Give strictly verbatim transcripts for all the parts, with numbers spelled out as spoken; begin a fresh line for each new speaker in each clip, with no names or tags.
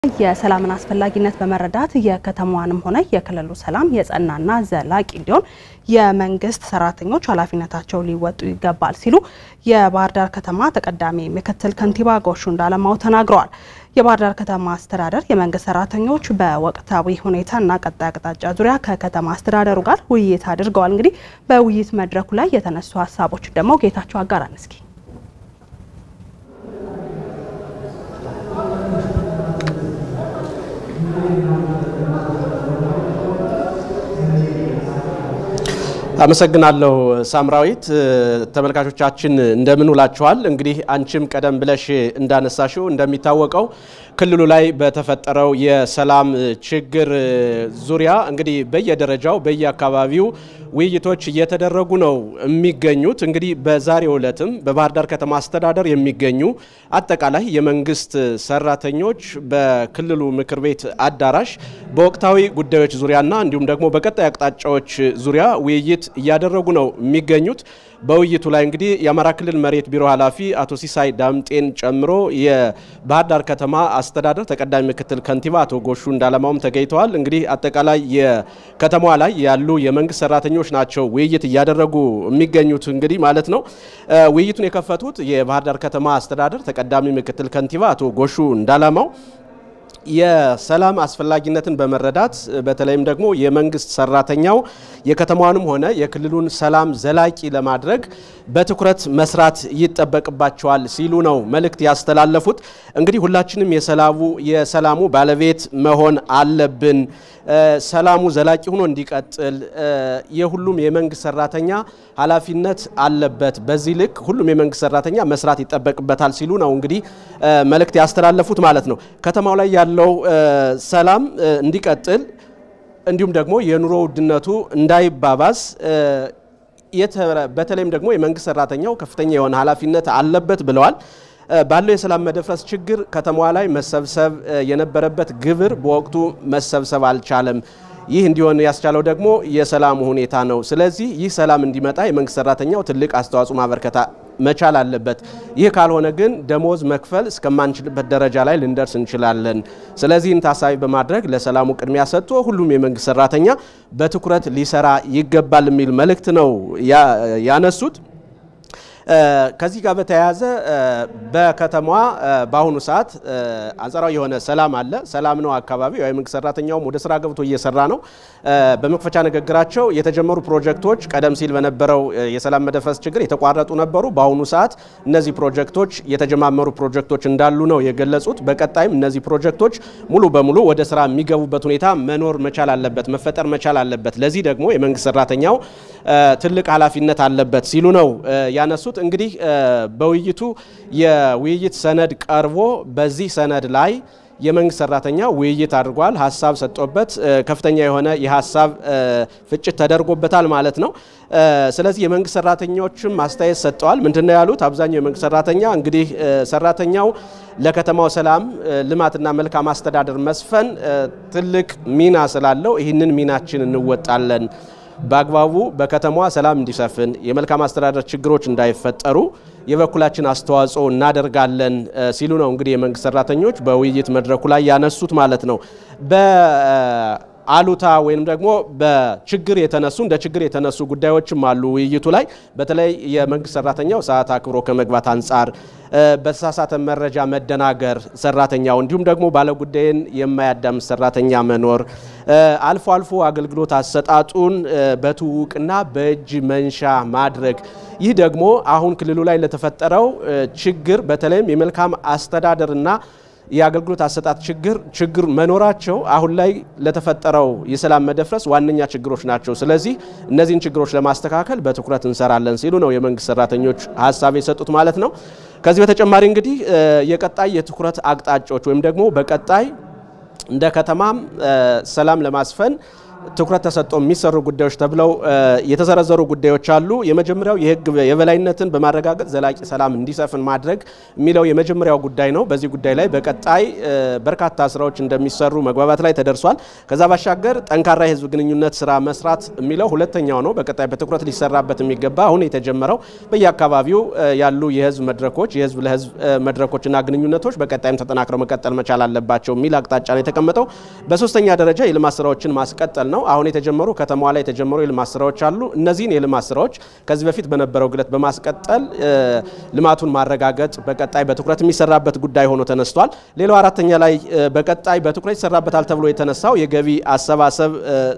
የሰላምን አስፈላጊነት በመረዳት የከተማዋንም ሆነ የክልሉ ሰላም የጸናና ዘላቂ እንዲሆን የመንግስት ሰራተኞች ኃላፊነታቸው ሊወጡ ይገባል ሲሉ የባህር ዳር ከተማ ተቀዳሚ ምክትል ከንቲባ ጎሹ እንዳለማው ተናግረዋል። የባህር ዳር ከተማ አስተዳደር የመንግስት ሰራተኞች በወቅታዊ ሁኔታና ቀጣይ አቅጣጫ ዙሪያ ከከተማ አስተዳደሩ ጋር ውይይት አድርገዋል። እንግዲህ በውይይት መድረኩ ላይ የተነሱ ሀሳቦች ደግሞ ጌታቸው አጋራን እስኪ
አመሰግናለሁ ሳምራዊት። ተመልካቾቻችን እንደምን ውላችኋል? እንግዲህ አንቺም ቀደም ብለሽ እንዳነሳሽው እንደሚታወቀው ክልሉ ላይ በተፈጠረው የሰላም ችግር ዙሪያ እንግዲህ በየደረጃው በየአካባቢው ውይይቶች እየተደረጉ ነው የሚገኙት። እንግዲህ በዛሬው ዕለትም በባህር ዳር ከተማ አስተዳደር የሚገኙ አጠቃላይ የመንግስት ሰራተኞች በክልሉ ምክር ቤት አዳራሽ በወቅታዊ ጉዳዮች ዙሪያና እንዲሁም ደግሞ በቀጣይ አቅጣጫዎች ዙሪያ ውይይት እያደረጉ ነው የሚገኙት። በውይይቱ ላይ እንግዲህ የአማራ ክልል መሬት ቢሮ ኃላፊ አቶ ሲሳይ ዳምጤን ጨምሮ የባህር ዳር ከተማ አስተዳደር ተቀዳሚ ምክትል ከንቲባ አቶ ጎሹ እንዳለማውም ተገኝተዋል። እንግዲህ አጠቃላይ የከተማዋ ላይ ያሉ የመንግስት ሰራተኞች ናቸው ውይይት እያደረጉ የሚገኙት እንግዲህ ማለት ነው። ውይይቱን የከፈቱት የባህር ዳር ከተማ አስተዳደር ተቀዳሚ ምክትል ከንቲባ አቶ ጎሹ እንዳለማው የሰላም አስፈላጊነትን በመረዳት በተለይም ደግሞ የመንግስት ሰራተኛው የከተማዋንም ሆነ የክልሉን ሰላም ዘላቂ ለማድረግ በትኩረት መስራት ይጠበቅባቸዋል ሲሉ ነው መልእክት ያስተላለፉት። እንግዲህ ሁላችንም የሰላሙ የሰላሙ ባለቤት መሆን አለብን። ሰላሙ ዘላቂ ሆኖ እንዲቀጥል የሁሉም የመንግስት ሰራተኛ ኃላፊነት አለበት። በዚህ ልክ ሁሉም የመንግስት ሰራተኛ መስራት ይጠበቅበታል ሲሉ ነው እንግዲህ መልእክት ያስተላለፉት ማለት ነው። ከተማው ላይ ያለው ሰላም እንዲቀጥል እንዲሁም ደግሞ የኑሮ ውድነቱ እንዳይባባስ በተለይም ደግሞ የመንግስት ሰራተኛው ከፍተኛ የሆነ ኃላፊነት አለበት ብለዋል። ባለው የሰላም መደፍረስ ችግር ከተማዋ ላይ መሰብሰብ የነበረበት ግብር በወቅቱ መሰብሰብ አልቻለም። ይህ እንዲሆን ያስቻለው ደግሞ የሰላሙ ሁኔታ ነው። ስለዚህ ይህ ሰላም እንዲመጣ የመንግስት ሰራተኛው ትልቅ አስተዋጽኦ ማበርከት መቻል አለበት። ይህ ካልሆነ ግን ደሞዝ መክፈል እስከማንችልበት ደረጃ ላይ ልንደርስ እንችላለን። ስለዚህ ታሳቢ በማድረግ ለሰላሙ ቅድሚያ ሰጥቶ ሁሉም የመንግስት ሰራተኛ በትኩረት ሊሰራ ይገባል የሚል መልእክት ነው ያነሱት። ከዚህ ጋር በተያያዘ በከተማዋ በአሁኑ ሰዓት አንጻራዊ የሆነ ሰላም አለ። ሰላም ነው አካባቢው። የመንግስት ሰራተኛውም ወደ ስራ ገብቶ እየሰራ ነው። በመክፈቻ ንግግራቸው የተጀመሩ ፕሮጀክቶች ቀደም ሲል በነበረው የሰላም መደፍረስ ችግር የተቋረጡ ነበሩ። በአሁኑ ሰዓት እነዚህ ፕሮጀክቶች የተጀማመሩ ፕሮጀክቶች እንዳሉ ነው የገለጹት። በቀጣይም እነዚህ ፕሮጀክቶች ሙሉ በሙሉ ወደ ስራ የሚገቡበት ሁኔታ መኖር መቻል አለበት፣ መፈጠር መቻል አለበት። ለዚህ ደግሞ የመንግስት ሰራተኛው ትልቅ ኃላፊነት አለበት ሲሉ ነው ያነሱት። እንግዲህ በውይይቱ የውይይት ሰነድ ቀርቦ በዚህ ሰነድ ላይ የመንግስት ሰራተኛ ውይይት አድርጓል፣ ሐሳብ ሰጥቶበት ከፍተኛ የሆነ የሐሳብ ፍጭት ተደርጎበታል ማለት ነው። ስለዚህ የመንግስት ሰራተኞችም ማስተያየት ሰጥተዋል። ምንድነው ያሉት? አብዛኛው የመንግስት ሰራተኛ እንግዲህ ሰራተኛው ለከተማው ሰላም ልማትና መልካም አስተዳደር መስፈን ትልቅ ሚና ስላለው ይህንን ሚናችን እንወጣለን፣ በአግባቡ በከተማዋ ሰላም እንዲሰፍን የመልካም አስተዳደር ችግሮች እንዳይፈጠሩ የበኩላችን አስተዋጽኦ እናደርጋለን ሲሉ ነው እንግዲህ የመንግስት ሰራተኞች በውይይት መድረኩ ላይ ያነሱት ማለት ነው። በአሉታ ወይንም ደግሞ በችግር የተነሱ እንደ ችግር የተነሱ ጉዳዮችም አሉ ውይይቱ ላይ። በተለይ የመንግስት ሰራተኛው ሰዓት አክብሮ ከመግባት አንጻር በተሳሳተ መረጃ መደናገር ሰራተኛው፣ እንዲሁም ደግሞ ባለጉዳይን የማያዳምጥ ሰራተኛ መኖር፣ አልፎ አልፎ አገልግሎት አሰጣጡን በትውውቅና በእጅ መንሻ ማድረግ፣ ይህ ደግሞ አሁን ክልሉ ላይ ለተፈጠረው ችግር በተለይም የመልካም አስተዳደርና የአገልግሎት አሰጣጥ ችግር ችግር መኖራቸው አሁን ላይ ለተፈጠረው የሰላም መደፍረስ ዋነኛ ችግሮች ናቸው። ስለዚህ እነዚህን ችግሮች ለማስተካከል በትኩረት እንሰራለን ሲሉ ነው የመንግስት ሰራተኞች ሐሳብ የሰጡት ማለት ነው። ከዚህ በተጨማሪ እንግዲህ የቀጣይ የትኩረት አቅጣጫዎች ወይም ደግሞ በቀጣይ እንደ ከተማም ሰላም ለማስፈን ትኩረት ተሰጥቶ የሚሰሩ ጉዳዮች ተብለው የተዘረዘሩ ጉዳዮች አሉ። የመጀመሪያው የህግ የበላይነትን በማረጋገጥ ዘላቂ ሰላም እንዲሰፍን ማድረግ የሚለው የመጀመሪያው ጉዳይ ነው። በዚህ ጉዳይ ላይ በቀጣይ በርካታ ስራዎች እንደሚሰሩ መግባባት ላይ ተደርሷል። ከዛ ባሻገር ጠንካራ የህዝብ ግንኙነት ስራ መስራት የሚለው ሁለተኛው ነው። በቀጣይ በትኩረት ሊሰራበት የሚገባ አሁን የተጀመረው በየአካባቢው ያሉ የህዝብ መድረኮች የህዝብ ለህዝብ መድረኮችና ግንኙነቶች በቀጣይም ተጠናክረው መቀጠል መቻል አለባቸው የሚል አቅጣጫ ነው የተቀመጠው። በሶስተኛ ደረጃ የልማት ስራዎችን ማስቀጠል ነው። አሁን የተጀመሩ ከተማዋ ላይ የተጀመሩ የልማት ስራዎች አሉ። እነዚህን የልማት ስራዎች ከዚህ በፊት በነበረው ግለት በማስቀጠል ልማቱን ማረጋገጥ በቀጣይ በትኩረት የሚሰራበት ጉዳይ ሆኖ ተነስቷል። ሌላው አራተኛ ላይ በቀጣይ በትኩረት ይሰራበታል ተብሎ የተነሳው የገቢ አሰባሰብ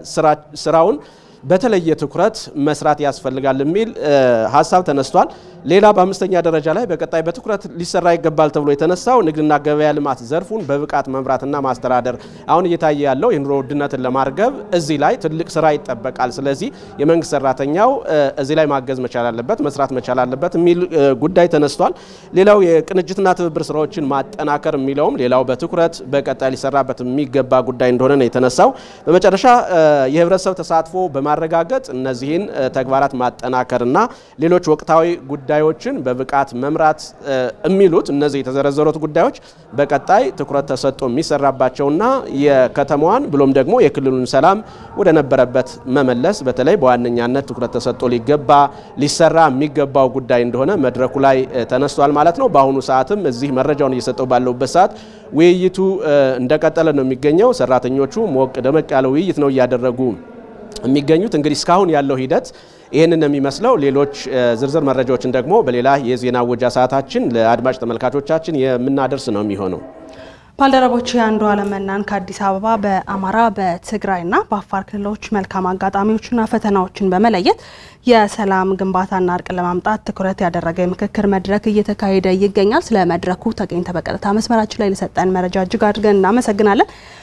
ስራውን በተለየ ትኩረት መስራት ያስፈልጋል የሚል ሐሳብ ተነስቷል። ሌላ በአምስተኛ ደረጃ ላይ በቀጣይ በትኩረት ሊሰራ ይገባል ተብሎ የተነሳው ንግድና ገበያ ልማት ዘርፉን በብቃት መምራትና ማስተዳደር አሁን እየታየ ያለው የኑሮ ውድነትን ለማርገብ እዚህ ላይ ትልቅ ስራ ይጠበቃል። ስለዚህ የመንግስት ሰራተኛው እዚህ ላይ ማገዝ መቻል አለበት፣ መስራት መቻል አለበት የሚል ጉዳይ ተነስቷል። ሌላው የቅንጅትና ትብብር ስራዎችን ማጠናከር የሚለውም ሌላው በትኩረት በቀጣይ ሊሰራበት የሚገባ ጉዳይ እንደሆነ ነው የተነሳው። በመጨረሻ የህብረተሰብ ተሳትፎ በማረጋገጥ እነዚህን ተግባራት ማጠናከርና ሌሎች ወቅታዊ ጉዳዮችን በብቃት መምራት የሚሉት እነዚህ የተዘረዘሩት ጉዳዮች በቀጣይ ትኩረት ተሰጥቶ የሚሰራባቸውና የከተማዋን ብሎም ደግሞ የክልሉን ሰላም ወደ ነበረበት መመለስ በተለይ በዋነኛነት ትኩረት ተሰጥቶ ሊገባ ሊሰራ የሚገባው ጉዳይ እንደሆነ መድረኩ ላይ ተነስቷል ማለት ነው። በአሁኑ ሰዓትም እዚህ መረጃውን እየሰጠው ባለውበት ሰዓት ውይይቱ እንደቀጠለ ነው የሚገኘው። ሰራተኞቹ ሞቅ ደመቅ ያለ ውይይት ነው እያደረጉ የሚገኙት። እንግዲህ እስካሁን ያለው ሂደት ይሄንን የሚመስለው። ሌሎች ዝርዝር መረጃዎችን ደግሞ በሌላ የዜና ወጃ ሰዓታችን ለአድማጭ ተመልካቾቻችን የምናደርስ ነው የሚሆነው።
ባልደረቦች አንዱ አለመናን ከአዲስ አበባ በአማራ በትግራይና በአፋር ክልሎች መልካም አጋጣሚዎችና ፈተናዎችን በመለየት የሰላም ግንባታና እርቅ ለማምጣት ትኩረት ያደረገ የምክክር መድረክ እየተካሄደ ይገኛል። ስለ መድረኩ ተገኝተ በቀጥታ መስመራችን ላይ ለሰጠን መረጃ እጅግ አድርገን እናመሰግናለን።